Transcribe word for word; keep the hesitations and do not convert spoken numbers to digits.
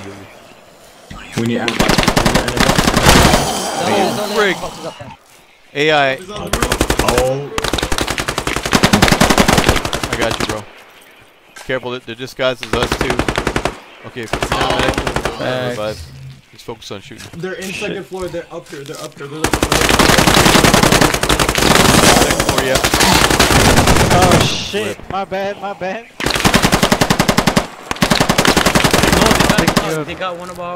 We need ammo. Oh, frig. A I. Oh. I got you, bro. Careful, they're disguised as us too. Okay, revive. Just focus on shooting. They're in second floor. They're up here. They're up here. They're up Second floor, yeah. Oh shit! My bad. My bad. No, they got, they got one of our.